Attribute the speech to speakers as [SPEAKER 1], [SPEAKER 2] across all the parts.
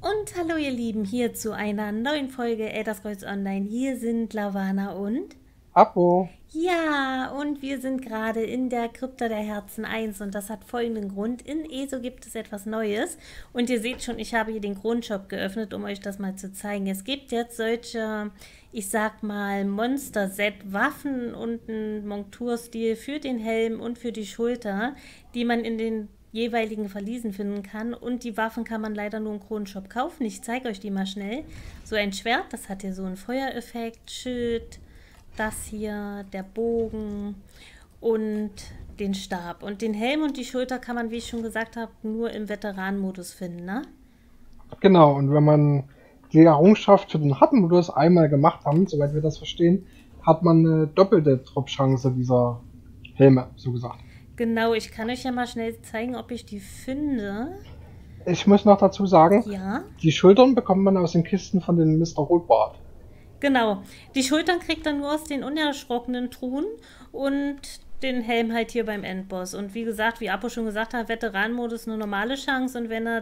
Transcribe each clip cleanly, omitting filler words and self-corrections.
[SPEAKER 1] Und hallo ihr Lieben, hier zu einer neuen Folge Elder Scrolls Online. Hier sind Lavana und...
[SPEAKER 2] Abo.
[SPEAKER 1] Ja, und wir sind gerade in der Krypta der Herzen 1 und das hat folgenden Grund. In ESO gibt es etwas Neues und ihr seht schon, ich habe hier den Grundshop geöffnet, um euch das mal zu zeigen. Es gibt jetzt solche, ich sag mal, Monster-Set-Waffen und einen Monturstil für den Helm und für die Schulter, die man in den jeweiligen Verliesen finden kann. Und die Waffen kann man leider nur im Kronenshop kaufen. Ich zeige euch die mal schnell. So ein Schwert, das hat hier so einen Feuereffekt, Schild, das hier, der Bogen und den Stab. Und den Helm und die Schulter kann man, wie ich schon gesagt habe, nur im Veteranenmodus finden, ne?
[SPEAKER 2] Genau, und wenn man die Errungenschaft für den harten Modus einmal gemacht haben, soweit wir das verstehen, hat man eine doppelte Drop-Chance dieser Helme, so gesagt.
[SPEAKER 1] Genau, ich kann euch ja mal schnell zeigen, ob ich die finde.
[SPEAKER 2] Ich muss noch dazu sagen,
[SPEAKER 1] Ja,
[SPEAKER 2] die Schultern bekommt man aus den Kisten von den Mr. Rotbart.
[SPEAKER 1] genau. Die Schultern kriegt er nur aus den unerschrockenen Truhen und den Helm halt hier beim Endboss. Und wie gesagt, wie Apo schon gesagt hat, Veteranenmodus eine normale Chance. Und wenn er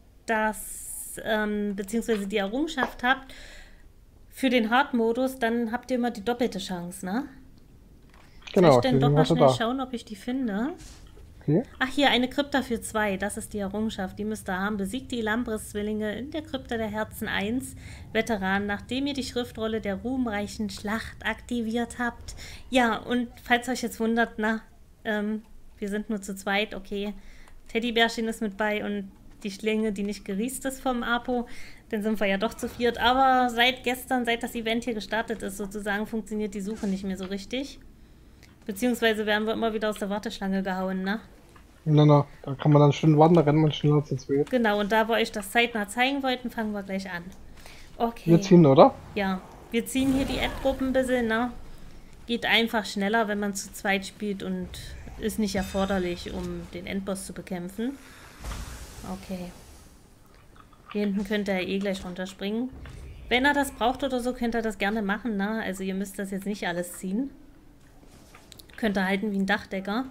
[SPEAKER 1] das, beziehungsweise die Errungenschaft habt für den Hard-Modus, dann habt ihr immer die doppelte Chance, ne? Soll ich
[SPEAKER 2] Genau,
[SPEAKER 1] denn doch
[SPEAKER 2] deswegen
[SPEAKER 1] mal
[SPEAKER 2] hast du
[SPEAKER 1] schnell
[SPEAKER 2] da.
[SPEAKER 1] schauen, ob ich die finde?
[SPEAKER 2] Okay.
[SPEAKER 1] Ach, hier, eine Krypta für 2. Das ist die Errungenschaft. Die müsst ihr haben. Besiegt die Lambris-Zwillinge in der Krypta der Herzen 1. Veteran, nachdem ihr die Schriftrolle der ruhmreichen Schlacht aktiviert habt. Ja, und falls euch jetzt wundert, na, wir sind nur zu zweit, okay. Teddybärchen ist mit bei und die Schlinge, die nicht geriest ist vom Apo. Dann sind wir ja doch zu viert. Aber seit gestern, seit das Event hier gestartet ist, sozusagen, funktioniert die Suche nicht mehr so richtig. Beziehungsweise werden wir immer wieder aus der Warteschlange gehauen, ne?
[SPEAKER 2] Na, da kann man dann schön warten, da rennt man schneller als jetzt wird.
[SPEAKER 1] Genau, und da wir euch das zeitnah zeigen wollten, fangen wir gleich an.
[SPEAKER 2] Wir
[SPEAKER 1] Okay,
[SPEAKER 2] ziehen, oder?
[SPEAKER 1] ja. Wir ziehen hier die Add-Gruppen ein bisschen, ne? Geht einfach schneller, wenn man zu zweit spielt und ist nicht erforderlich, um den Endboss zu bekämpfen. Okay. Hier hinten könnt ihr ja eh gleich runterspringen. Wenn er das braucht oder so, könnt ihr das gerne machen, ne? Also ihr müsst das jetzt nicht alles ziehen. Könnt ihr halten wie ein Dachdecker.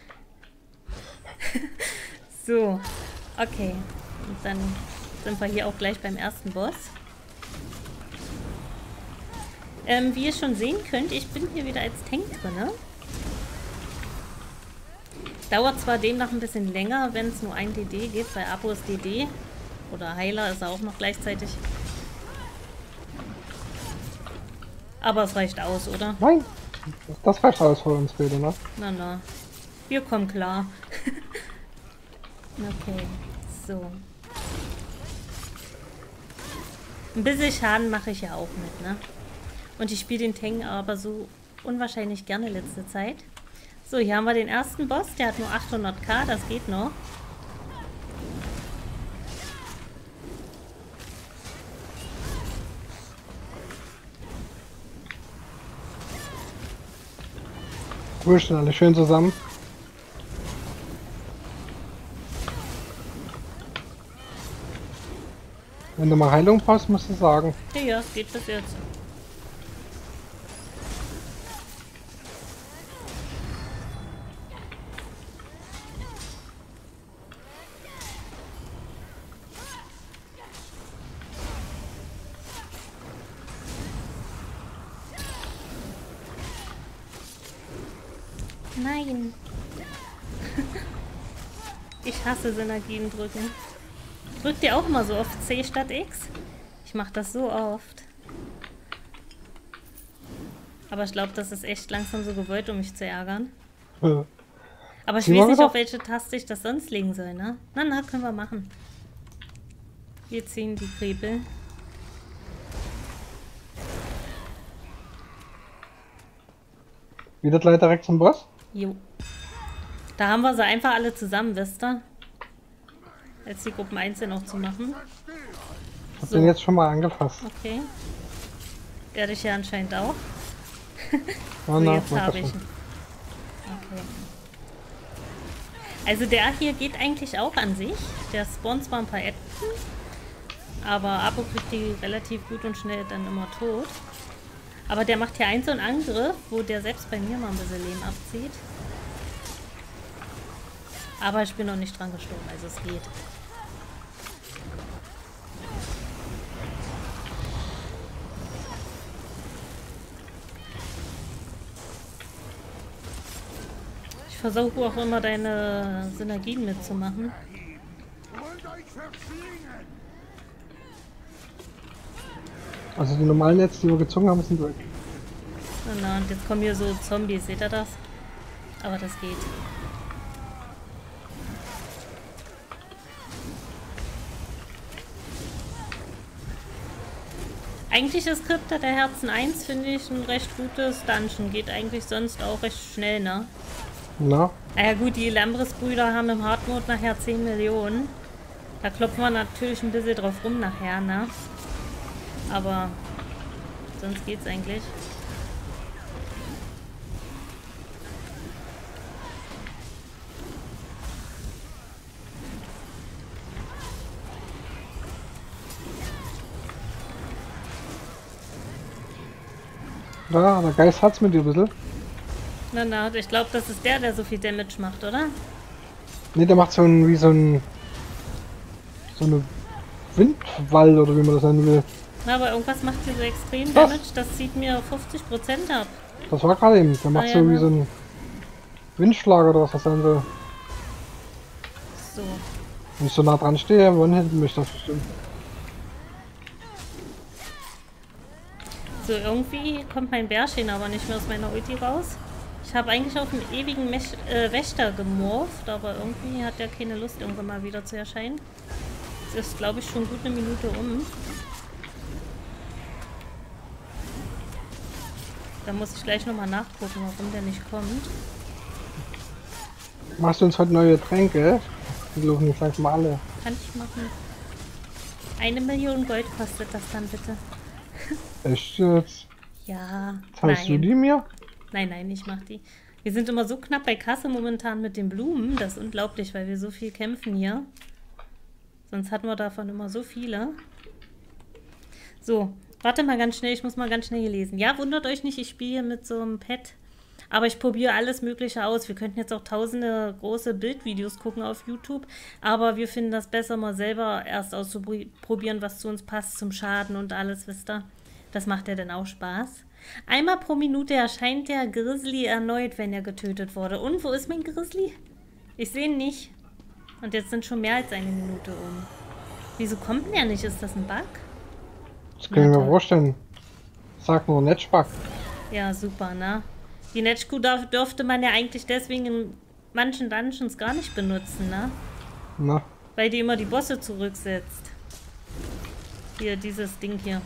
[SPEAKER 1] So, okay. Und dann sind wir hier auch gleich beim ersten Boss. Wie ihr schon sehen könnt, ich bin hier wieder als Tank drin. Dauert zwar demnach ein bisschen länger, wenn es nur ein DD gibt. Bei Apo ist DD. Oder Heiler ist er auch noch gleichzeitig. Aber es reicht aus, oder?
[SPEAKER 2] Nein. Das reicht alles für uns beide, ne?
[SPEAKER 1] Na, na. Wir kommen klar. Okay, so. Ein bisschen Schaden mache ich ja auch mit, ne? Und ich spiele den Tank aber so unwahrscheinlich gerne letzte Zeit. So, hier haben wir den ersten Boss. Der hat nur 800k, das geht noch.
[SPEAKER 2] Wir stehen alle schön zusammen. Wenn du mal Heilung brauchst, musst du sagen.
[SPEAKER 1] Ja, ja, es geht bis jetzt. Nein. Ich hasse Synergien drücken. Drückt ihr auch mal so oft C statt X? Ich mache das so oft. Aber ich glaube, das ist echt langsam so gewollt, um mich zu ärgern. Aber ich weiß nicht, auf welche Taste ich das sonst legen soll, ne? Na, können wir machen. Wir ziehen die Krebel.
[SPEAKER 2] Wieder gleich direkt zum Boss?
[SPEAKER 1] Jo. Da haben wir sie einfach alle zusammen, wisst ihr? Jetzt die Gruppen einzeln auch zu machen.
[SPEAKER 2] Ich hab den jetzt schon mal angefasst.
[SPEAKER 1] Okay. Werde ich ja anscheinend auch.
[SPEAKER 2] Oh,
[SPEAKER 1] So, jetzt habe ich ihn. Okay. Also der hier geht eigentlich auch an sich. Der spawnt zwar ein paar Enten, aber Apo kriegt die relativ gut und schnell dann immer tot. Aber der macht hier einen so einen Angriff, wo der selbst bei mir mal ein bisschen Leben abzieht. Aber ich bin noch nicht dran gestorben, also es geht. versuche auch immer deine Synergien mitzumachen.
[SPEAKER 2] Also die normalen Netze, die wir gezogen haben, sind weg.
[SPEAKER 1] Na, und jetzt kommen hier so Zombies, seht ihr das? Aber das geht. Eigentlich ist Krypta der Herzen 1, finde ich, ein recht gutes Dungeon. Geht eigentlich sonst auch recht schnell, ne?
[SPEAKER 2] Na?
[SPEAKER 1] Naja gut, die Lambris-Brüder haben im Hardmode nachher 10 Millionen. Da klopfen wir natürlich ein bisschen drauf rum nachher, ne? Aber sonst geht's eigentlich.
[SPEAKER 2] Ja, der Geist hat's mit dir ein bisschen.
[SPEAKER 1] Na, ich glaube, das ist der so viel Damage macht, oder?
[SPEAKER 2] Ne, der macht so ein, wie so ein... So eine Windwall oder wie man das nennen will.
[SPEAKER 1] Na, aber irgendwas macht hier so extrem
[SPEAKER 2] Was?
[SPEAKER 1] Damage, das zieht mir 50% ab.
[SPEAKER 2] Das war gerade eben. Der macht
[SPEAKER 1] Ah,
[SPEAKER 2] so
[SPEAKER 1] ja,
[SPEAKER 2] wie
[SPEAKER 1] ne?
[SPEAKER 2] so ein Windschlag oder was das sein soll.
[SPEAKER 1] So.
[SPEAKER 2] Wenn ich so nah dran stehe, one-hitten mich das bestimmt.
[SPEAKER 1] So, irgendwie kommt mein Bärchen aber nicht mehr aus meiner Ulti raus. Ich habe eigentlich auf einen ewigen Wächter gemorpht, aber irgendwie hat der keine Lust, irgendwann mal wieder zu erscheinen. Es ist, glaube ich, schon gut eine Minute um. Da muss ich gleich nochmal nachgucken, warum der nicht kommt.
[SPEAKER 2] Machst du uns heute neue Tränke? Die laufen jetzt gleich mal alle.
[SPEAKER 1] Kann ich machen. 1 Million Gold kostet das dann bitte.
[SPEAKER 2] Echt jetzt?
[SPEAKER 1] Ja,
[SPEAKER 2] Zahlst du
[SPEAKER 1] nein.
[SPEAKER 2] die mir?
[SPEAKER 1] Nein, ich mach die. Wir sind immer so knapp bei Kasse momentan mit den Blumen. Das ist unglaublich, weil wir so viel kämpfen hier. Sonst hatten wir davon immer so viele. So, warte mal ganz schnell. Ich muss mal ganz schnell hier lesen. Ja, wundert euch nicht, ich spiele hier mit so einem Pad. Aber ich probiere alles Mögliche aus. Wir könnten jetzt auch tausende große Bildvideos gucken auf YouTube. Aber wir finden das besser, mal selber erst auszuprobieren, was zu uns passt, zum Schaden und alles, wisst ihr. Das macht ja dann auch Spaß. Einmal pro Minute erscheint der Grizzly erneut, wenn er getötet wurde. Und wo ist mein Grizzly? Ich sehe ihn nicht. Und jetzt sind schon mehr als 1 Minute um. Wieso kommt denn er nicht? Ist das ein Bug?
[SPEAKER 2] Das kann ich mir
[SPEAKER 1] toll.
[SPEAKER 2] vorstellen. Sag nur Netzspack.
[SPEAKER 1] Ja, super, ne? Die Netschkuh dürfte man ja eigentlich deswegen in manchen Dungeons gar nicht benutzen, ne?
[SPEAKER 2] Na,
[SPEAKER 1] Weil die immer die Bosse zurücksetzt. Hier, dieses Ding hier.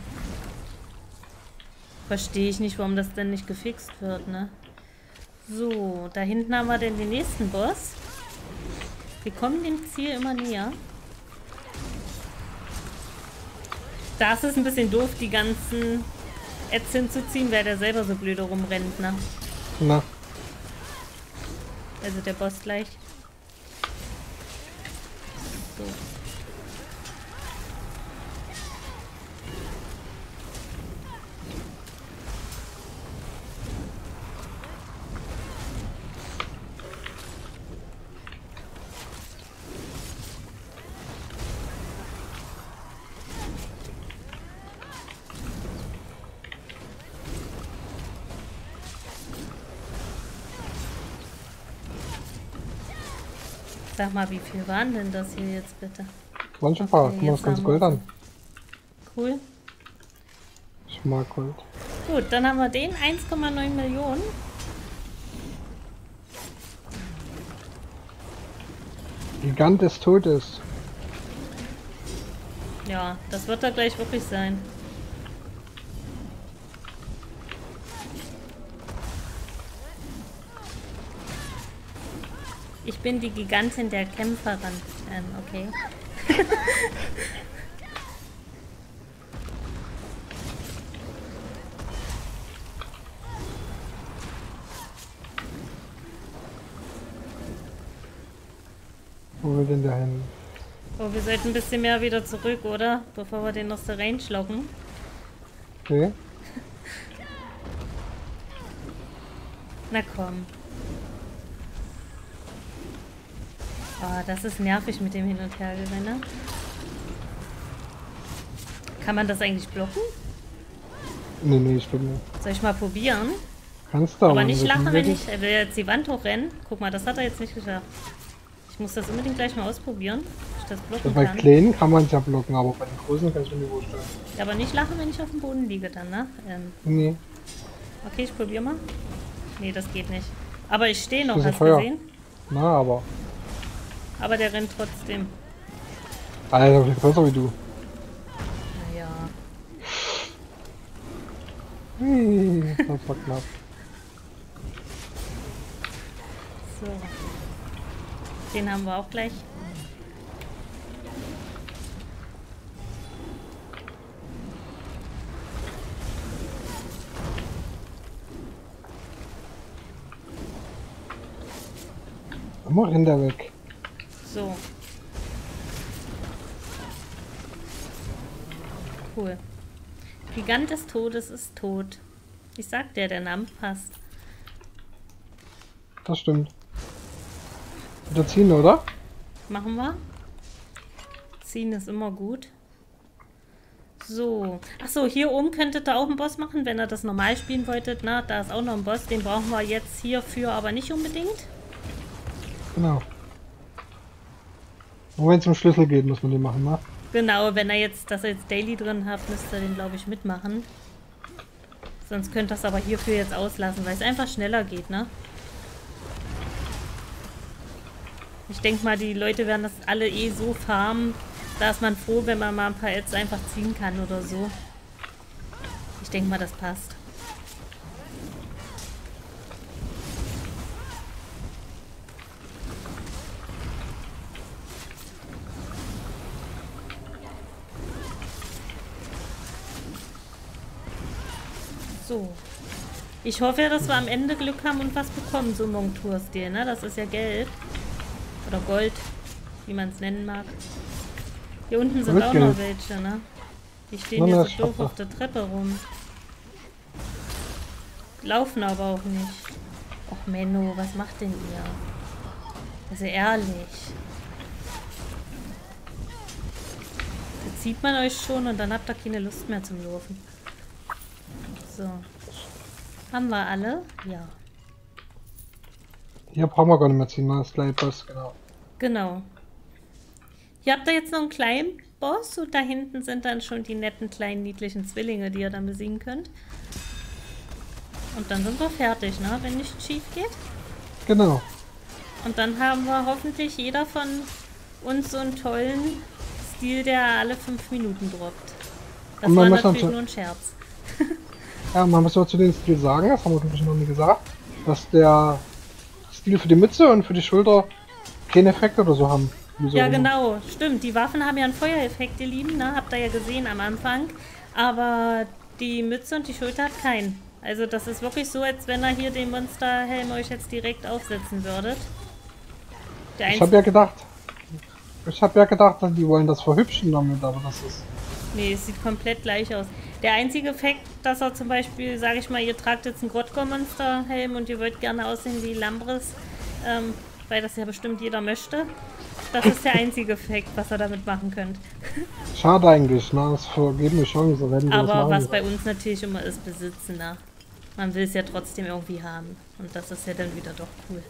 [SPEAKER 1] Verstehe ich nicht, warum das denn nicht gefixt wird, ne? So, da hinten haben wir denn den nächsten Boss. Wir kommen dem Ziel immer näher. Da ist es ein bisschen doof, die ganzen Ads hinzuziehen, weil der selber so blöde rumrennt, ne?
[SPEAKER 2] na.
[SPEAKER 1] Also der Boss gleich. So. Sag mal, wie viel waren denn das hier jetzt bitte?
[SPEAKER 2] Waren schon ein paar.
[SPEAKER 1] Okay,
[SPEAKER 2] Guck mal das
[SPEAKER 1] jetzt
[SPEAKER 2] ganze
[SPEAKER 1] haben
[SPEAKER 2] Gold
[SPEAKER 1] wir-
[SPEAKER 2] an.
[SPEAKER 1] Cool.
[SPEAKER 2] Ich mag Gold.
[SPEAKER 1] Gut, dann haben wir den 1,9 Millionen.
[SPEAKER 2] Gigant des Todes.
[SPEAKER 1] Ja, das wird da gleich wirklich sein. Ich bin die Gigantin der Kämpferin. Okay.
[SPEAKER 2] Wo will denn der hin?
[SPEAKER 1] Oh, wir sollten ein bisschen mehr wieder zurück, oder? Bevor wir den aus der Range locken.
[SPEAKER 2] Okay.
[SPEAKER 1] Na komm. Oh, das ist nervig mit dem Hin- und Hergerennen. Kann man das eigentlich blocken?
[SPEAKER 2] Nee, ich bin nicht.
[SPEAKER 1] Soll ich mal probieren?
[SPEAKER 2] Kannst du
[SPEAKER 1] Aber
[SPEAKER 2] Mann,
[SPEAKER 1] nicht
[SPEAKER 2] wir
[SPEAKER 1] lachen,
[SPEAKER 2] sind
[SPEAKER 1] wenn
[SPEAKER 2] wirklich-
[SPEAKER 1] ich... Er will jetzt die Wand hochrennen. Guck mal, das hat er jetzt nicht geschafft. Ich muss das unbedingt gleich mal ausprobieren, ob ich das
[SPEAKER 2] Also
[SPEAKER 1] blocken
[SPEAKER 2] bei
[SPEAKER 1] kann.
[SPEAKER 2] kleinen kann man es ja blocken, aber bei den großen kann ich mir nicht vorstellen.
[SPEAKER 1] Ja, aber nicht lachen, wenn ich auf dem Boden liege dann, ne?
[SPEAKER 2] Nee,
[SPEAKER 1] Okay, ich probiere mal. Nee, das geht nicht. Aber ich stehe noch,
[SPEAKER 2] Das ist ein
[SPEAKER 1] hast du
[SPEAKER 2] Feuer.
[SPEAKER 1] gesehen?
[SPEAKER 2] na, aber.
[SPEAKER 1] Aber der rennt trotzdem.
[SPEAKER 2] Alter, viel größer wie du.
[SPEAKER 1] Naja.
[SPEAKER 2] Das war knapp.
[SPEAKER 1] So. Den haben wir auch gleich.
[SPEAKER 2] Immer rennt er weg.
[SPEAKER 1] So. Cool. Gigant des Todes ist tot. Ich sag dir, der Name passt.
[SPEAKER 2] Das stimmt. Wieder ziehen, oder?
[SPEAKER 1] Machen wir. Ziehen ist immer gut. So. Achso, hier oben könntet ihr auch einen Boss machen, wenn ihr das normal spielen wolltet. Na, da ist auch noch ein Boss. Den brauchen wir jetzt hierfür aber nicht unbedingt.
[SPEAKER 2] Genau. Und wenn es zum Schlüssel geht, muss man den machen, ne?
[SPEAKER 1] Genau, wenn ihr jetzt das als Daily drin habt, müsst ihr den, glaube ich, mitmachen. Sonst könnt ihr das aber hierfür jetzt auslassen, weil es einfach schneller geht, ne? Ich denke mal, die Leute werden das alle eh so farmen. Da ist man froh, wenn man mal ein paar Ads einfach ziehen kann oder so. Ich denke mal, das passt. So. Ich hoffe, dass wir am Ende Glück haben und was bekommen, so Montur-Stil, ne? Das ist ja Geld. Oder Gold, wie man es nennen mag. Hier unten sind auch noch welche, ne? Die stehen hier so doof auf der Treppe rum. Laufen aber auch nicht. Och Menno, was macht denn ihr? Also ehrlich. Jetzt sieht man euch schon und dann habt ihr keine Lust mehr zum Laufen. So. Haben wir alle? Ja.
[SPEAKER 2] Hier brauchen wir gar nicht mehr ziehen, ne? Das ist gleich Boss, genau.
[SPEAKER 1] Genau. Hier habt ihr jetzt noch einen kleinen Boss und da hinten sind dann schon die netten, kleinen, niedlichen Zwillinge, die ihr dann besiegen könnt. Und dann sind wir fertig, ne? Wenn nichts schief geht.
[SPEAKER 2] Genau.
[SPEAKER 1] Und dann haben wir hoffentlich jeder von uns so einen tollen Stil, der alle 5 Minuten droppt. Das
[SPEAKER 2] Und
[SPEAKER 1] war
[SPEAKER 2] man muss
[SPEAKER 1] natürlich
[SPEAKER 2] dann
[SPEAKER 1] nur ein Scherz.
[SPEAKER 2] Ja, man muss auch zu dem Stil sagen, das haben wir glaube ich noch nie gesagt, dass der Stil für die Mütze und für die Schulter keinen Effekt oder so haben. Wie so
[SPEAKER 1] Ja,
[SPEAKER 2] rum.
[SPEAKER 1] genau, stimmt. Die Waffen haben ja einen Feuereffekt, ihr Lieben, ne? Habt ihr ja gesehen am Anfang. Aber die Mütze und die Schulter hat keinen. Also das ist wirklich so, als wenn ihr hier den Monsterhelm euch jetzt direkt aufsetzen würdet. Der
[SPEAKER 2] Ich habe ja gedacht, dass die wollen das verhübschen damit, aber das ist...
[SPEAKER 1] Nee, es sieht komplett gleich aus. Der einzige Effekt, dass er zum Beispiel, sage ich mal, ihr tragt jetzt einen Grotko-Monster-Helm und ihr wollt gerne aussehen wie Lambris, weil das ja bestimmt jeder möchte. Das ist der einzige Effekt, was ihr damit machen könnt.
[SPEAKER 2] Schade eigentlich, ne? Das vergeben eine Chance, wenn die das
[SPEAKER 1] Aber
[SPEAKER 2] machen.
[SPEAKER 1] was bei uns natürlich immer ist, besitzen, ne? Man will es ja trotzdem irgendwie haben. Und das ist ja dann wieder doch cool.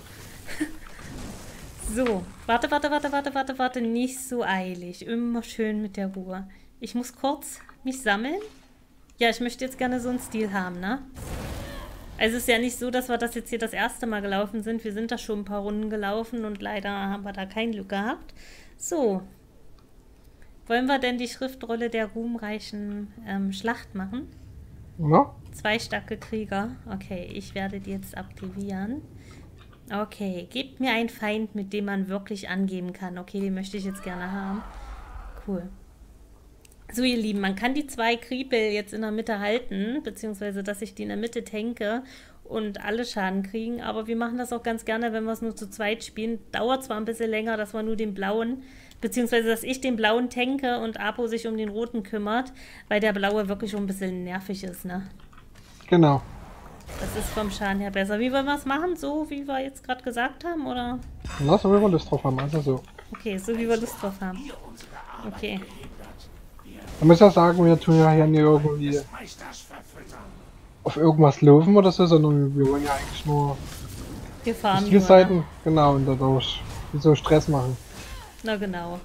[SPEAKER 1] So, warte, nicht so eilig. Immer schön mit der Ruhe. Ich muss kurz mich sammeln. Ja, ich möchte jetzt gerne so einen Stil haben, ne? Also es ist ja nicht so, dass wir das jetzt hier das erste Mal gelaufen sind. Wir sind da schon ein paar Runden gelaufen und leider haben wir da kein Glück gehabt. So. Wollen wir denn die Schriftrolle der ruhmreichen Schlacht machen?
[SPEAKER 2] Ja?
[SPEAKER 1] 2 starke Krieger. Okay, ich werde die jetzt aktivieren. Okay, gebt mir einen Feind, mit dem man wirklich angeben kann. Okay, den möchte ich jetzt gerne haben. Cool. So, ihr Lieben, man kann die 2 Kriepel jetzt in der Mitte halten, beziehungsweise, dass ich die in der Mitte tanke und alle Schaden kriegen, aber wir machen das auch ganz gerne, wenn wir es nur zu zweit spielen. Dauert zwar ein bisschen länger, dass wir nur den blauen, beziehungsweise, dass ich den blauen tanke und Apo sich um den roten kümmert, weil der blaue wirklich schon ein bisschen nervig ist, ne?
[SPEAKER 2] Genau.
[SPEAKER 1] Das ist vom Schaden her besser. Wie wollen wir es machen? So, wie wir jetzt gerade gesagt haben, oder?
[SPEAKER 2] Lass uns mal Lust drauf haben, also so.
[SPEAKER 1] Okay, so wie wir Lust drauf haben. Okay.
[SPEAKER 2] Man muss ja sagen, wir tun ja hier irgendwie auf irgendwas laufen oder so, sondern wir wollen ja eigentlich nur
[SPEAKER 1] Wir
[SPEAKER 2] die
[SPEAKER 1] fahren nur,
[SPEAKER 2] Spielseiten,
[SPEAKER 1] ne?
[SPEAKER 2] genau, und dadurch so Stress machen.
[SPEAKER 1] Na genau.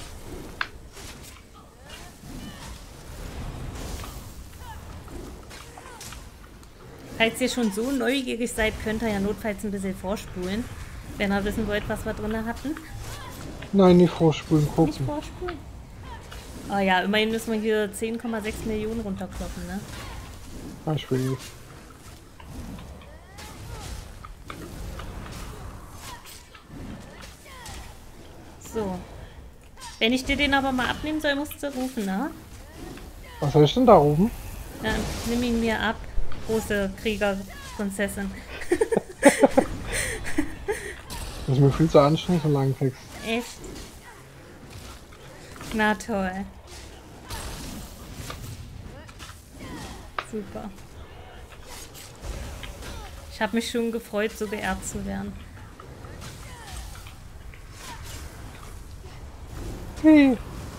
[SPEAKER 1] Falls ihr schon so neugierig seid, könnt ihr ja notfalls ein bisschen vorspulen, wenn ihr wissen wollt, was wir drin hatten.
[SPEAKER 2] Nein, nicht vorspulen,
[SPEAKER 1] Nicht
[SPEAKER 2] gucken.
[SPEAKER 1] vorspulen? Ah ja, immerhin müssen wir hier 10,6 Millionen runterkloppen, ne?
[SPEAKER 2] Ja, ich will nicht.
[SPEAKER 1] So. Wenn ich dir den aber mal abnehmen soll, musst du rufen, ne?
[SPEAKER 2] Was soll ich denn da oben?
[SPEAKER 1] Dann nimm ihn mir ab, große Kriegerprinzessin.
[SPEAKER 2] Das ist mir viel zu anstrengend, so lange Text.
[SPEAKER 1] Echt? Na toll. Super. Ich habe mich schon gefreut, so geehrt zu werden.
[SPEAKER 2] Hey.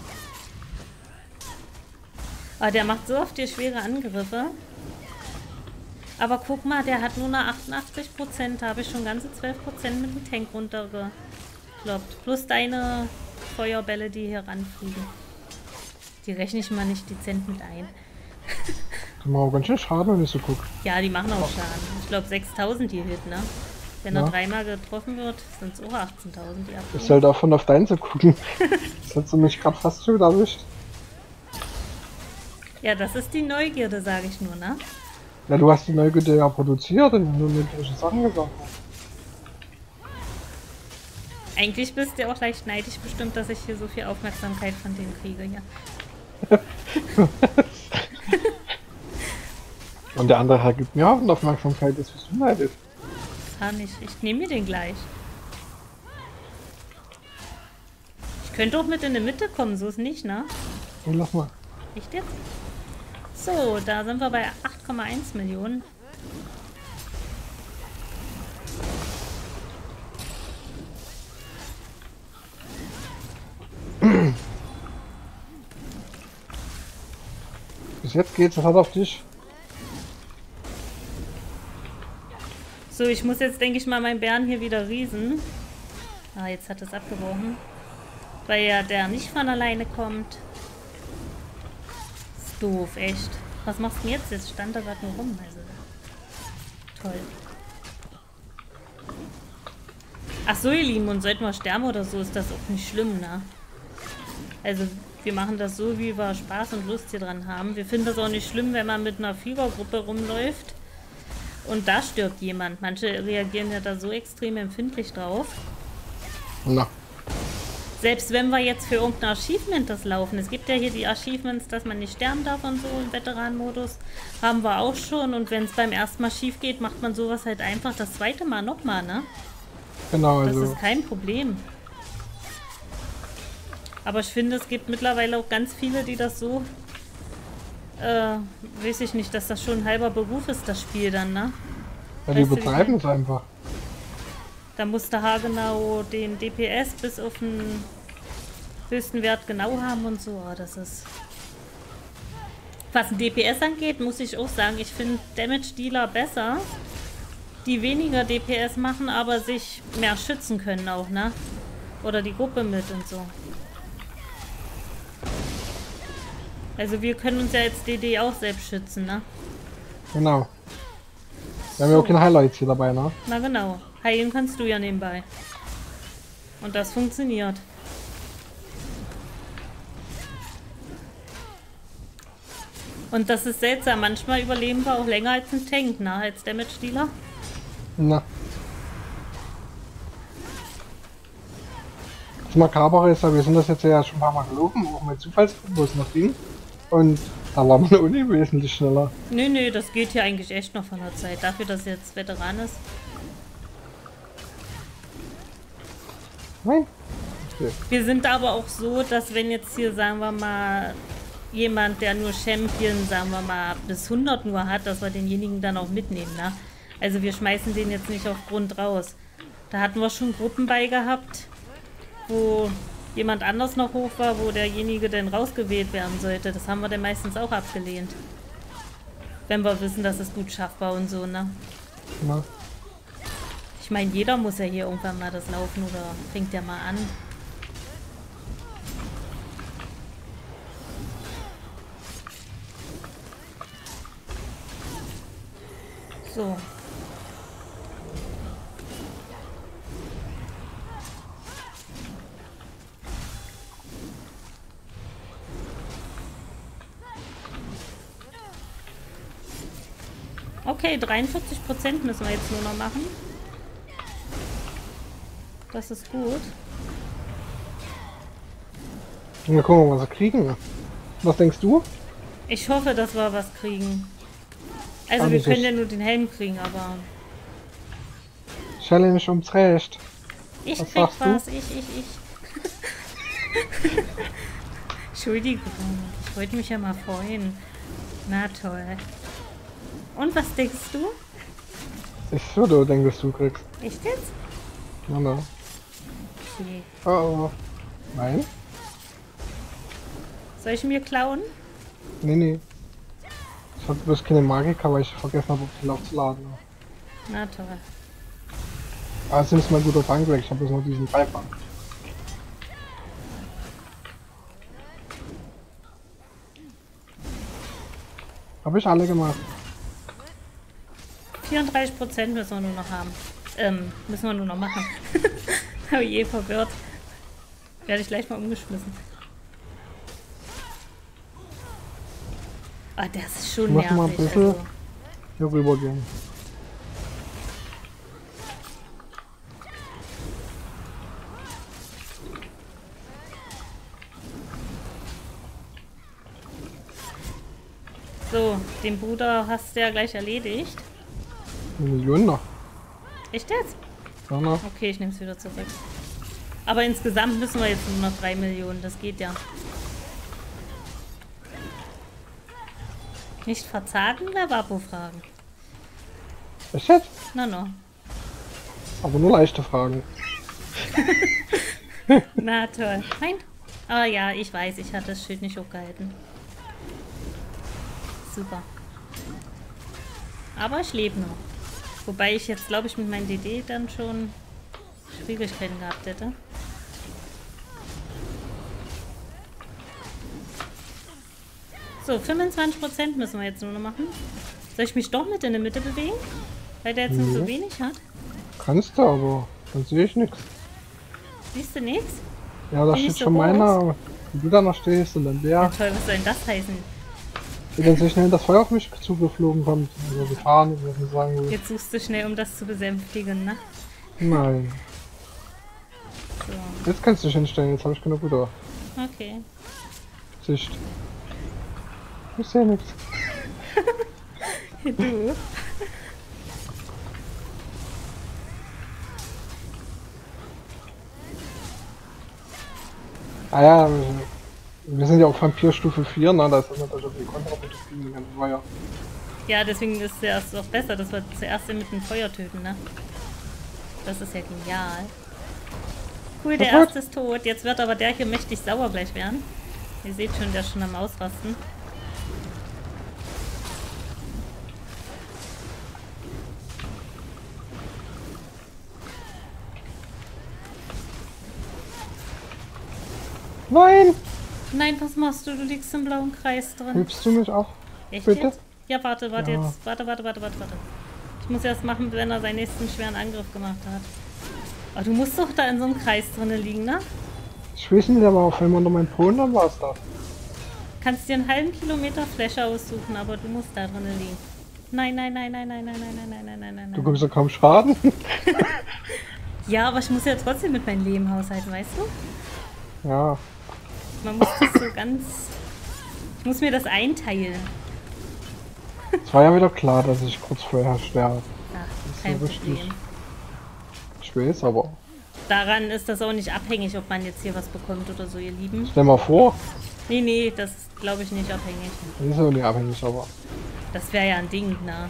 [SPEAKER 1] Aber der macht so oft die schwere Angriffe. Aber guck mal, der hat nur noch 88%. Da habe ich schon ganze 12% mit dem Tank runtergekloppt. Plus deine Feuerbälle, die hier ranfliegen. Die rechne ich mal nicht dezent mit ein.
[SPEAKER 2] Das macht auch ganz schön Schaden, wenn ich so gucke.
[SPEAKER 1] Ja, die machen auch Schaden. Ich glaube 6000 die Hit, ne? Wenn er
[SPEAKER 2] Ja.
[SPEAKER 1] dreimal getroffen wird, sind es auch 18.000 die
[SPEAKER 2] Ich
[SPEAKER 1] abgehen.
[SPEAKER 2] soll davon auf deinen zu gucken. Das hat sie mich gerade fast schon erwischt.
[SPEAKER 1] Ja, das ist die Neugierde, sage ich nur, ne?
[SPEAKER 2] Ja, du hast die Neugierde ja produziert und nur nützliche Sachen gesagt.
[SPEAKER 1] Eigentlich bist du auch leicht neidisch bestimmt, dass ich hier so viel Aufmerksamkeit von denen kriege, ja.
[SPEAKER 2] Und der andere Herr gibt mir auch Aufmerksamkeit, das wirst du neidisch.
[SPEAKER 1] Kann ich. Ich nehme mir den gleich. Ich könnte auch mit in die Mitte kommen, so ist nicht, ne?
[SPEAKER 2] Nee, lass mal.
[SPEAKER 1] Echt jetzt? So, da sind wir bei 8,1 Millionen.
[SPEAKER 2] Bis jetzt geht's, das hat auf dich.
[SPEAKER 1] So, ich muss jetzt, denke ich mal, meinen Bären hier wieder riesen. Ah, jetzt hat es abgebrochen. Weil ja der nicht von alleine kommt. Ist doof, echt. Was machst du denn jetzt? Jetzt stand er gerade nur rum. Also, toll. Ach so, ihr Lieben, und sollten wir sterben oder so, ist das auch nicht schlimm, ne? Also, wir machen das so, wie wir Spaß und Lust hier dran haben. Wir finden das auch nicht schlimm, wenn man mit einer Fliegergruppe rumläuft und da stirbt jemand. Manche reagieren ja da so extrem empfindlich drauf.
[SPEAKER 2] Na,
[SPEAKER 1] Selbst wenn wir jetzt für irgendein Achievement das laufen, es gibt ja hier die Achievements, dass man nicht sterben darf und so im Veteranenmodus, haben wir auch schon. Und wenn es beim ersten Mal schief geht, macht man sowas halt einfach das zweite Mal nochmal, ne?
[SPEAKER 2] genau,
[SPEAKER 1] Das
[SPEAKER 2] also.
[SPEAKER 1] ist kein Problem. Aber ich finde, es gibt mittlerweile auch ganz viele, die das so, weiß ich nicht, dass das schon ein halber Beruf ist, das Spiel dann, ne?
[SPEAKER 2] Ja, die
[SPEAKER 1] Weißt du, wie
[SPEAKER 2] übertreiben
[SPEAKER 1] ich
[SPEAKER 2] es einfach.
[SPEAKER 1] Da musst du haargenau den DPS bis auf den höchsten Wert genau haben und so. Oh, das ist... Was den DPS angeht, muss ich auch sagen, ich finde Damage Dealer besser, die weniger DPS machen, aber sich mehr schützen können auch, ne? Oder die Gruppe mit und so. Also wir können uns ja als DD auch selbst schützen, ne?
[SPEAKER 2] Genau. Wir haben ja auch keine Highlights hier dabei, ne?
[SPEAKER 1] Na genau. Heilen kannst du ja nebenbei. Und das funktioniert. Und das ist seltsam. Manchmal überleben wir auch länger als ein Tank, ne? Als Damage Dealer.
[SPEAKER 2] Na. Das Makabere ist ja, wir sind das jetzt ja schon ein paar Mal gelaufen, auch mit Zufallsgruppen, wo es noch ging. Und da war man auch nicht wesentlich schneller.
[SPEAKER 1] Nö, nö, das geht hier eigentlich echt noch von der Zeit. Dafür, dass jetzt Veteran ist.
[SPEAKER 2] Nein? Okay.
[SPEAKER 1] Wir sind aber auch so, dass wenn jetzt hier, sagen wir mal, jemand, der nur Champion, sagen wir mal, bis 100 nur hat, dass wir denjenigen dann auch mitnehmen, ne? Also wir schmeißen den jetzt nicht auf Grund raus. Da hatten wir schon Gruppen bei gehabt, wo jemand anders noch hoch war, wo derjenige dann rausgewählt werden sollte. Das haben wir dann meistens auch abgelehnt. Wenn wir wissen, dass es gut schaffbar und so, ne?
[SPEAKER 2] Na,
[SPEAKER 1] Ich meine, jeder muss ja hier irgendwann mal das laufen oder fängt ja mal an. So. Okay, 43% müssen wir jetzt nur noch machen. Das ist gut.
[SPEAKER 2] wir gucken, was wir kriegen. Was denkst du?
[SPEAKER 1] Ich hoffe, dass wir was kriegen. Also wir können ja nur den Helm kriegen, aber...
[SPEAKER 2] Challenge ums Recht.
[SPEAKER 1] Ich
[SPEAKER 2] Was
[SPEAKER 1] krieg
[SPEAKER 2] sagst du?
[SPEAKER 1] was, ich. Entschuldigung, ich wollte mich ja mal freuen. Na toll. Und was denkst du?
[SPEAKER 2] Ich würde denken, dass du kriegst.
[SPEAKER 1] Echt jetzt?
[SPEAKER 2] Na, na.
[SPEAKER 1] Okay.
[SPEAKER 2] Oh, oh. Nein?
[SPEAKER 1] Soll ich mir klauen?
[SPEAKER 2] Nee, nee. Ich hab bloß keine Magiker, weil ich vergessen habe, auf die aufzuladen.
[SPEAKER 1] Na toll.
[SPEAKER 2] Aber es ist mal gut auf Angler, ich habe bloß noch diesen Dreifach. Habe ich alle gemacht.
[SPEAKER 1] 34% müssen wir nur noch haben. Müssen wir nur noch machen. Oh je, verwirrt. Werde ich gleich mal umgeschmissen. Ah, das ist schon
[SPEAKER 2] Ich muss
[SPEAKER 1] nervig.
[SPEAKER 2] mal ein bisschen
[SPEAKER 1] Also.
[SPEAKER 2] hier rüber gehen.
[SPEAKER 1] So, den Bruder hast du ja gleich erledigt.
[SPEAKER 2] Eine Million noch.
[SPEAKER 1] Echt jetzt?
[SPEAKER 2] Ja, na.
[SPEAKER 1] Okay, ich nehme es wieder zurück. Aber insgesamt müssen wir jetzt nur noch 3 Millionen. Das geht ja. Nicht verzagen, Lavabo fragen.
[SPEAKER 2] Echt jetzt?
[SPEAKER 1] Na, no.
[SPEAKER 2] Aber nur leichte Fragen.
[SPEAKER 1] Na, toll. Nein? Aber ja, ich weiß, ich hatte das Schild nicht hochgehalten. Super. Aber ich lebe noch. Wobei ich jetzt, glaube ich, mit meinem DD dann schon Schwierigkeiten gehabt hätte. So, 25% müssen wir jetzt nur noch machen. Soll ich mich doch mit in der Mitte bewegen? Weil der jetzt nur so wenig hat?
[SPEAKER 2] Kannst du, aber dann sehe ich nichts.
[SPEAKER 1] Siehst du nichts?
[SPEAKER 2] Ja, da
[SPEAKER 1] Bin ich
[SPEAKER 2] steht
[SPEAKER 1] so
[SPEAKER 2] schon
[SPEAKER 1] groß?
[SPEAKER 2] meiner. Wenn du da noch stehst und dann
[SPEAKER 1] Ja,
[SPEAKER 2] der,
[SPEAKER 1] toll, was soll denn das heißen?
[SPEAKER 2] wie dann so schnell das Feuer auf mich zugeflogen kommt. Oder gefahren, wie man sagen will.
[SPEAKER 1] Jetzt suchst du schnell, um das zu besänftigen, ne?
[SPEAKER 2] Nein.
[SPEAKER 1] So,
[SPEAKER 2] Jetzt kannst du dich hinstellen, jetzt habe ich genug wieder.
[SPEAKER 1] okay.
[SPEAKER 2] Sicht. Ich sehe nichts.
[SPEAKER 1] Du?
[SPEAKER 2] Ah ja, wir sind ja auf Vampirstufe 4, ne? Da ist das natürlich auch die Kontrapunkte gegen den ganzen Feuer.
[SPEAKER 1] Ja, deswegen ist es auch besser, dass wir zuerst den mit dem Feuer töten, ne? Das ist ja genial. Cool, der
[SPEAKER 2] Na gut.
[SPEAKER 1] erste ist tot. Jetzt wird aber der hier mächtig sauer gleich werden. Ihr seht schon, der ist schon am Ausrasten.
[SPEAKER 2] Nein!
[SPEAKER 1] Nein, was machst du? Du liegst im blauen Kreis drin.
[SPEAKER 2] Hübst du mich auch?
[SPEAKER 1] Echt
[SPEAKER 2] bitte?
[SPEAKER 1] jetzt? Ja, warte
[SPEAKER 2] Ja.
[SPEAKER 1] jetzt. Warte. Ich muss erst machen, wenn er seinen nächsten schweren Angriff gemacht hat. Aber du musst doch da in so einem Kreis drin liegen, ne?
[SPEAKER 2] Ich weiß nicht, aber auch wenn man unter meinen Polen, dann war es das.
[SPEAKER 1] Kannst dir einen halben Kilometer Fläche aussuchen, aber du musst da drin liegen. Nein.
[SPEAKER 2] Du kommst ja kaum Schaden.
[SPEAKER 1] Ja, aber ich muss ja trotzdem mit meinem Leben haushalten, weißt du?
[SPEAKER 2] Ja,
[SPEAKER 1] Man muss das so ganz... Ich muss mir das einteilen.
[SPEAKER 2] es war ja wieder klar, dass ich kurz vorher sterbe.
[SPEAKER 1] Ach, kein
[SPEAKER 2] so richtig.
[SPEAKER 1] Problem.
[SPEAKER 2] Ich weiß aber.
[SPEAKER 1] Daran ist das auch nicht abhängig, ob man jetzt hier was bekommt oder so, ihr Lieben.
[SPEAKER 2] Stell mal vor,
[SPEAKER 1] Nee, das ist, glaube ich, nicht abhängig.
[SPEAKER 2] das ist ja nicht abhängig, aber.
[SPEAKER 1] Das wäre ja ein Ding, ne?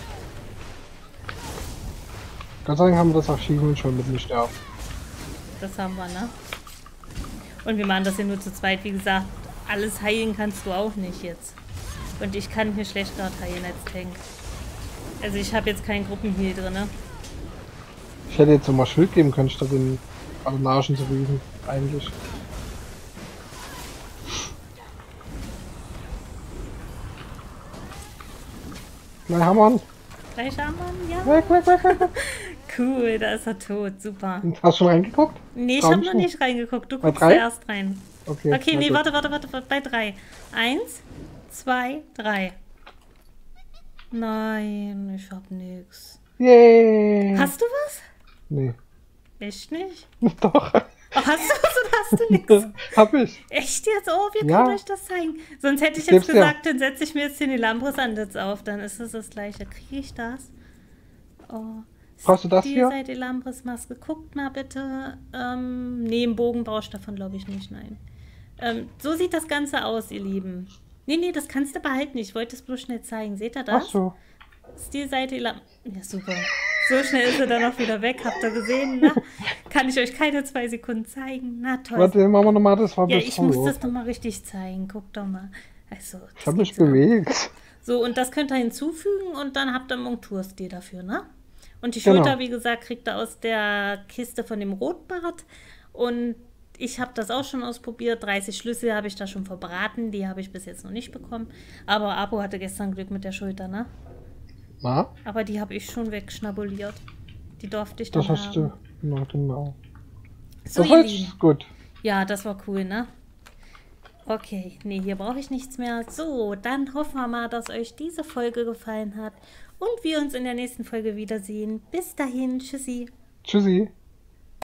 [SPEAKER 2] Gott sei Dank haben wir das Achievement schon mit nicht sterben.
[SPEAKER 1] Das haben wir, ne? Und wir machen das ja nur zu zweit. Wie gesagt, alles heilen kannst du auch nicht jetzt. Und ich kann hier schlecht gerade heilen als Tank. Also ich habe jetzt keinen Gruppenheal drin, ne?
[SPEAKER 2] Ich hätte jetzt nochmal Schild geben können, statt den Adenagen zu riesen, eigentlich. Gleich hammern.
[SPEAKER 1] Gleich Hammern, ja.
[SPEAKER 2] Weg.
[SPEAKER 1] Cool, da ist er tot, super.
[SPEAKER 2] Hast du schon reingeguckt?
[SPEAKER 1] Nee, ich
[SPEAKER 2] Trau
[SPEAKER 1] habe
[SPEAKER 2] mich
[SPEAKER 1] noch
[SPEAKER 2] nicht.
[SPEAKER 1] nicht reingeguckt. Du
[SPEAKER 2] Bei
[SPEAKER 1] guckst
[SPEAKER 2] 3?
[SPEAKER 1] zuerst rein.
[SPEAKER 2] Okay,
[SPEAKER 1] Okay,
[SPEAKER 2] na
[SPEAKER 1] nee,
[SPEAKER 2] gut.
[SPEAKER 1] warte, bei 3. 1, 2, 3. Nein, ich hab nix.
[SPEAKER 2] Yay!
[SPEAKER 1] Hast du was?
[SPEAKER 2] Nee.
[SPEAKER 1] Echt nicht?
[SPEAKER 2] Doch.
[SPEAKER 1] Oh, hast du was oder hast du nix?
[SPEAKER 2] Hab ich.
[SPEAKER 1] Echt jetzt? Oh, wir
[SPEAKER 2] Ja.
[SPEAKER 1] können euch das zeigen. Sonst hätte ich
[SPEAKER 2] Gib's
[SPEAKER 1] jetzt
[SPEAKER 2] dir.
[SPEAKER 1] gesagt, dann setze ich mir jetzt den Lambris-Ansatz auf. Dann ist es das gleiche. Kriege ich das? Oh.
[SPEAKER 2] Brauchst du das
[SPEAKER 1] Die
[SPEAKER 2] hier?
[SPEAKER 1] Seite Lambris-Maske. Guckt mal bitte. Nee, einen Bogen brauchst du davon, glaube ich, nicht. Nein. So sieht das Ganze aus, ihr Lieben. Nee, das kannst du behalten. Ich wollte es bloß schnell zeigen. Seht ihr das?
[SPEAKER 2] Ach so.
[SPEAKER 1] Stilseite Ja, super. So schnell ist er dann auch wieder weg. Habt ihr gesehen? Na, kann ich euch keine 2 Sekunden zeigen? Na toll.
[SPEAKER 2] Warte, machen wir nochmal, das war
[SPEAKER 1] Ja,
[SPEAKER 2] bis
[SPEAKER 1] ich muss
[SPEAKER 2] Hallo.
[SPEAKER 1] das nochmal richtig zeigen. Guckt doch mal. Also,
[SPEAKER 2] Ich
[SPEAKER 1] das
[SPEAKER 2] hab mich
[SPEAKER 1] geht so.
[SPEAKER 2] bewegt.
[SPEAKER 1] So, und das könnt ihr hinzufügen und dann habt ihr einen Monturstil dafür, ne? Und die
[SPEAKER 2] Genau.
[SPEAKER 1] Schulter, wie gesagt, kriegt ihr aus der Kiste von dem Rotbart. Und ich habe das auch schon ausprobiert. 30 Schlüssel habe ich da schon verbraten. Die habe ich bis jetzt noch nicht bekommen. Aber Apo hatte gestern Glück mit der Schulter, ne?
[SPEAKER 2] Na,
[SPEAKER 1] Aber die habe ich schon wegschnabuliert. Die durfte ich dann
[SPEAKER 2] das hast
[SPEAKER 1] haben.
[SPEAKER 2] du. Na, genau.
[SPEAKER 1] So,
[SPEAKER 2] Das
[SPEAKER 1] ihr
[SPEAKER 2] war
[SPEAKER 1] Lieben.
[SPEAKER 2] jetzt gut.
[SPEAKER 1] Ja, das war cool, ne? Okay, nee, hier brauche ich nichts mehr. So, dann hoffen wir mal, dass euch diese Folge gefallen hat und wir uns in der nächsten Folge wiedersehen. Bis dahin, tschüssi.
[SPEAKER 2] Tschüssi.